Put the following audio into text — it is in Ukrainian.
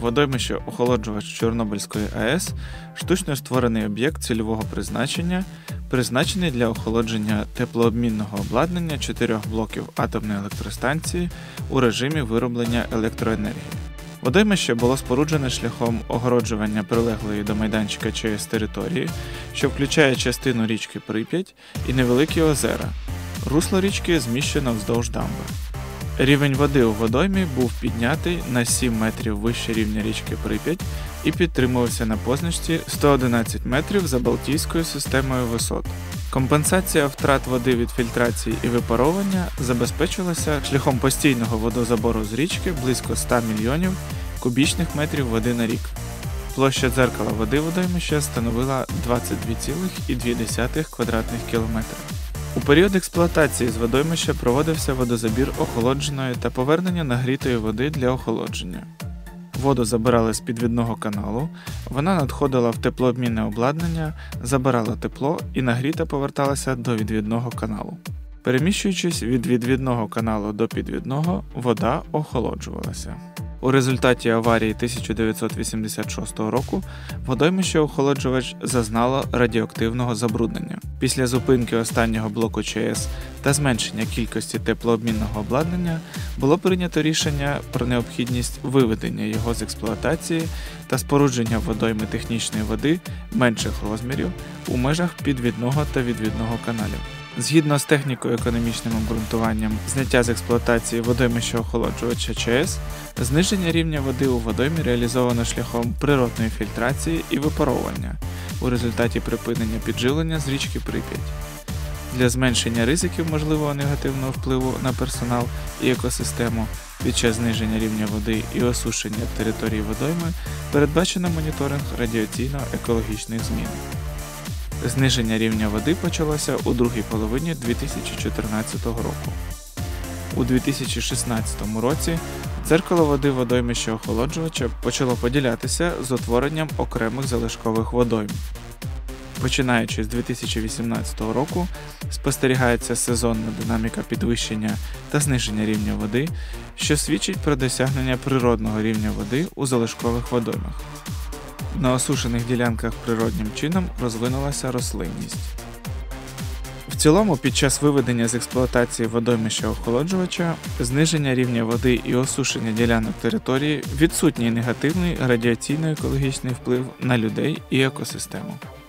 Водоймище охолоджувач Чорнобильської АЕС – штучно створений об'єкт цільового призначення, призначений для охолодження теплообмінного обладнання 4 блоків атомної електростанції у режимі вироблення електроенергії. Водоймище було споруджене шляхом огороджування прилеглої до майданчика ЧАЕС території, що включає частину річки Прип'ять і невеликі озера. Русло річки зміщено вздовж дамби. Рівень води у водоймі був піднятий на 7 метрів вище рівня річки Прип'ять і підтримувався на позначці 111 метрів за Балтійською системою висот. Компенсація втрат води від фільтрації і випаровування забезпечилася шляхом постійного водозабору з річки близько 100 мільйонів кубічних метрів води на рік. Площа дзеркала води водоймища становила 22,2 квадратних кілометра. У період експлуатації з водоймища проводився водозабір охолодженої та повернення нагрітої води для охолодження. Воду забирали з підвідного каналу, вона надходила в теплообмінне обладнання, забирала тепло і нагріта поверталася до відвідного каналу. Переміщуючись від відвідного каналу до підвідного, вода охолоджувалася. У результаті аварії 1986 року водоймище-охолоджувач зазнало радіоактивного забруднення. Після зупинки останнього блоку ЧАЕС та зменшення кількості теплообмінного обладнання було прийнято рішення про необхідність виведення його з експлуатації та спорудження водойми технічної води менших розмірів у межах підвідного та відвідного каналів. Згідно з техніко-економічним обґрунтуванням зняття з експлуатації водоймища-охолоджувача ЧАЕС, зниження рівня води у водоймі реалізовано шляхом природної фільтрації і випаровування у результаті припинення підживлення з річки Прип'ять. Для зменшення ризиків можливого негативного впливу на персонал і екосистему під час зниження рівня води і осушення території водойми передбачено моніторинг радіаційно-екологічних змін. Зниження рівня води почалося у другій половині 2014 року. У 2016 році дзеркало води водоймища охолоджувача почало поділятися з утворенням окремих залишкових водойм. Починаючи з 2018 року спостерігається сезонна динаміка підвищення та зниження рівня води, що свідчить про досягнення природного рівня води у залишкових водоймах. На осушених ділянках природнім чином розвинулася рослинність. В цілому, під час виведення з експлуатації водоймища охолоджувача, зниження рівня води і осушення ділянок території відсутній негативний радіаційно-екологічний вплив на людей і екосистему.